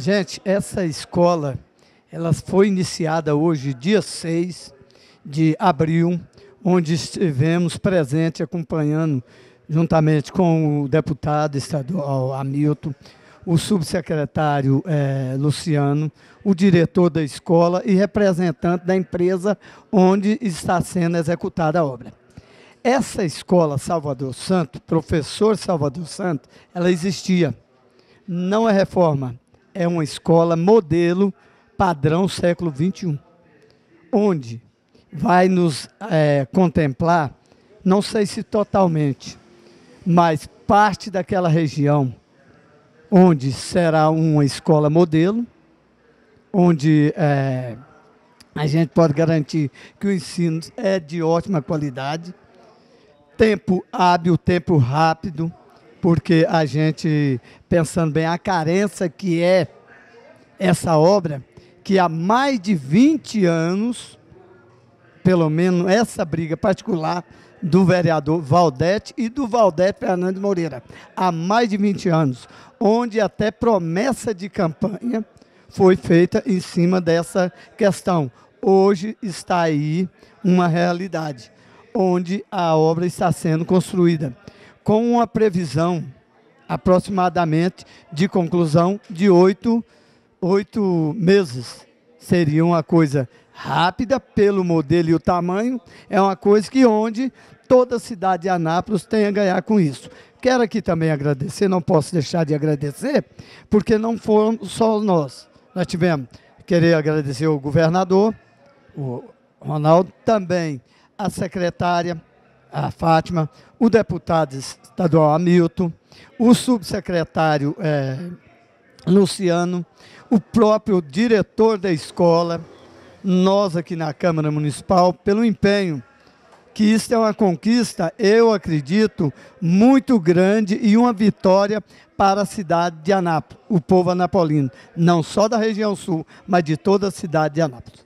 Gente, essa escola, ela foi iniciada hoje, dia 6 de abril, onde estivemos presentes acompanhando, juntamente com o deputado estadual Hamilton, o subsecretário Luciano, o diretor da escola e representante da empresa onde está sendo executada a obra. Essa escola Salvador Santo, professor Salvador Santo, ela existia. Não é reforma, é uma escola modelo padrão século XXI, onde vai nos contemplar, não sei se totalmente, mas parte daquela região, onde será uma escola modelo, onde a gente pode garantir que o ensino é de ótima qualidade, tempo hábil, tempo rápido, porque a gente, pensando bem, a carência que é essa obra, que há mais de 20 anos, pelo menos essa briga particular do vereador Valdete e do Valdete Fernandes Moreira, há mais de 20 anos, onde até promessa de campanha foi feita em cima dessa questão. Hoje está aí uma realidade, onde a obra está sendo construída, com uma previsão aproximadamente de conclusão de 8 meses. Seria uma coisa rápida pelo modelo e o tamanho, é uma coisa que onde toda a cidade de Anápolis tem a ganhar com isso. Quero aqui também agradecer, não posso deixar de agradecer, porque não foram só nós. Nós tivemos, querer agradecer o governador, o Ronaldo, também a secretária, a Fátima, o deputado estadual Hamilton, o subsecretário Luciano, o próprio diretor da escola, nós aqui na Câmara Municipal, pelo empenho, que isso é uma conquista, eu acredito, muito grande e uma vitória para a cidade de Anápolis, o povo anapolino, não só da região sul, mas de toda a cidade de Anápolis.